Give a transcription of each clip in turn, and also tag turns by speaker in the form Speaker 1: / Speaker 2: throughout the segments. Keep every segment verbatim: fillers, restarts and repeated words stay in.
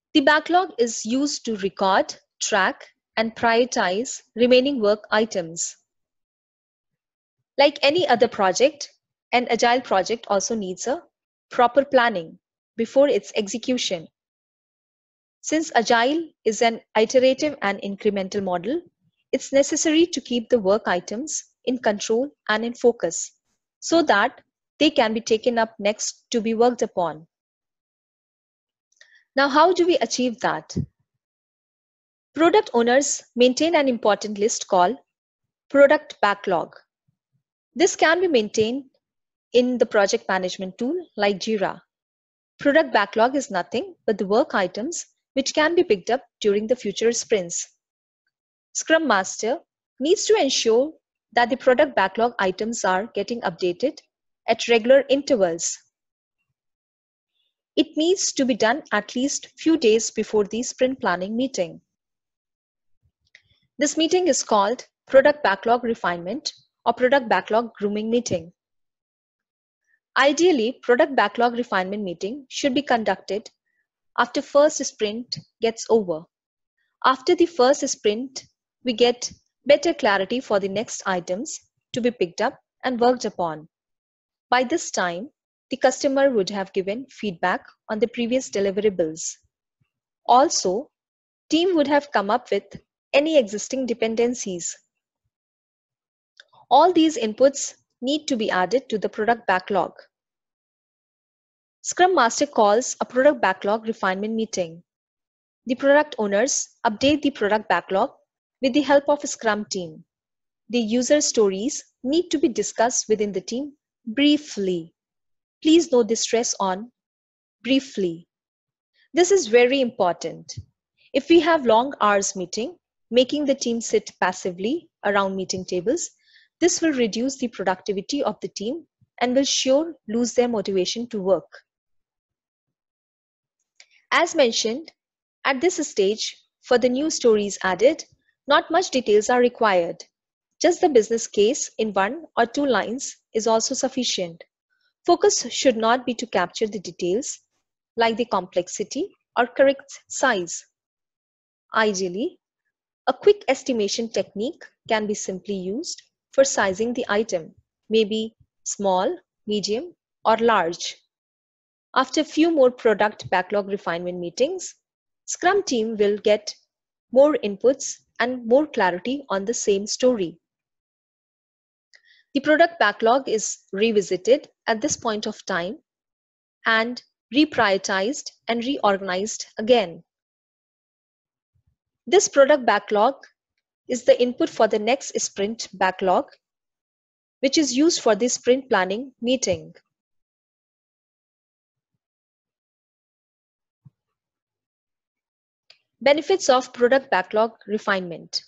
Speaker 1: The backlog is used to record, track, and prioritize remaining work items. Like any other project, an agile project also needs a proper planning before its execution. Since agile is an iterative and incremental model, it's necessary to keep the work items in control and in focus so that they can be taken up next to be worked upon. Now, how do we achieve that? Product owners maintain an important list called product backlog. This can be maintained in the project management tool like Jira. Product backlog is nothing but the work items which can be picked up during the future sprints. Scrum Master needs to ensure that the product backlog items are getting updated at regular intervals. It needs to be done at least few days before the sprint planning meeting. This meeting is called Product Backlog Refinement or Product Backlog Grooming Meeting. Ideally, Product Backlog Refinement meeting should be conducted after first sprint gets over. After the first sprint, we get better clarity for the next items to be picked up and worked upon. By this time, the customer would have given feedback on the previous deliverables. Also, team would have come up with any existing dependencies. All these inputs need to be added to the product backlog. Scrum Master calls a product backlog refinement meeting. The product owners update the product backlog with the help of a Scrum team. The user stories need to be discussed within the team briefly. Please note the stress on briefly. This is very important. If we have long hours meeting, making the team sit passively around meeting tables, this will reduce the productivity of the team and will sure lose their motivation to work. As mentioned, at this stage, for the new stories added, not much details are required. Just the business case in one or two lines is also sufficient. Focus should not be to capture the details like the complexity or correct size. Ideally, a quick estimation technique can be simply used for sizing the item, maybe small, medium, or large. After a few more product backlog refinement meetings, Scrum team will get more inputs and more clarity on the same story. The product backlog is revisited at this point of time and reprioritized and reorganized again. This product backlog is the input for the next sprint backlog, which is used for the sprint planning meeting. Benefits of product backlog refinement.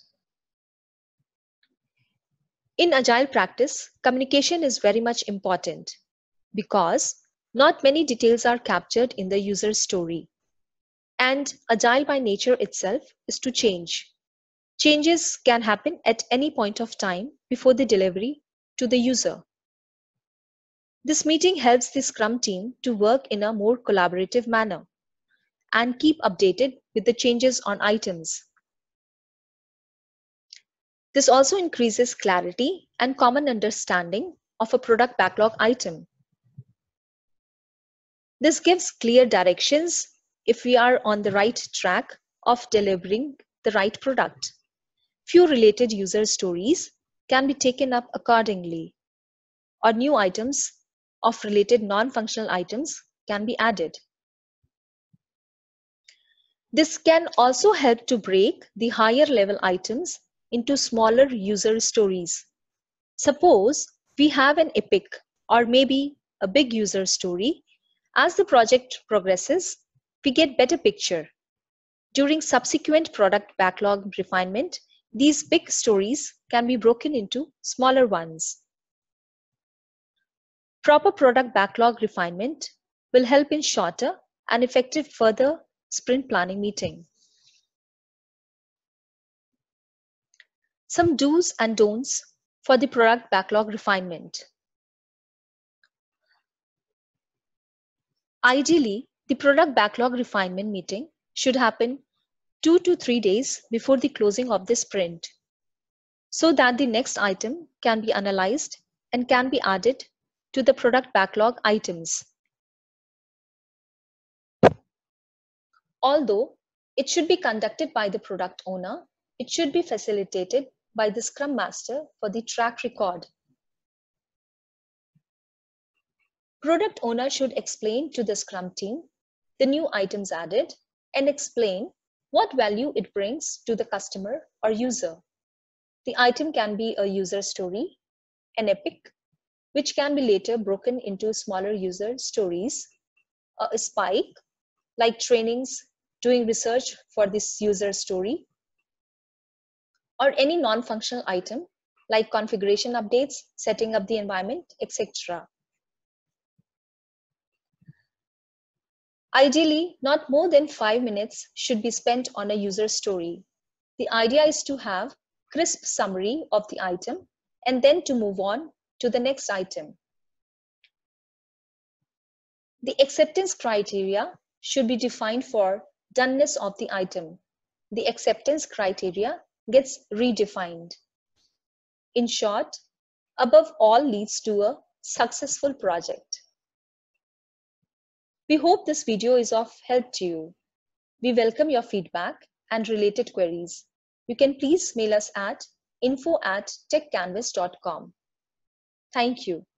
Speaker 1: In agile practice, communication is very much important because not many details are captured in the user story. And agile by nature itself is to change. Changes can happen at any point of time before the delivery to the user. This meeting helps the Scrum team to work in a more collaborative manner and keep updated with the changes on items. This also increases clarity and common understanding of a product backlog item. This gives clear directions if we are on the right track of delivering the right product. Few related user stories can be taken up accordingly, or new items of related non-functional items can be added. This can also help to break the higher level items into smaller user stories. Suppose we have an epic or maybe a big user story. As the project progresses, we get better picture. During subsequent product backlog refinement, these big stories can be broken into smaller ones. Proper product backlog refinement will help in shorter and effective further sprint planning meeting. Some do's and don'ts for the product backlog refinement. Ideally, the product backlog refinement meeting should happen two to three days before the closing of the sprint, so that the next item can be analyzed and can be added to the product backlog items. Although it should be conducted by the product owner, it should be facilitated by the Scrum Master for the track record. Product owner should explain to the Scrum team the new items added and explain what value it brings to the customer or user. The item can be a user story, an epic, which can be later broken into smaller user stories, a spike, like trainings, doing research for this user story, or any non-functional item like configuration updates, setting up the environment, et cetera. Ideally, not more than five minutes should be spent on a user story. The idea is to have crisp summary of the item and then to move on to the next item. The acceptance criteria should be defined for doneness of the item. The acceptance criteria gets redefined. In short, above all leads to a successful project. We hope this video is of help to you. We welcome your feedback and related queries. You can please mail us at info at techcanvass dot com. Thank you.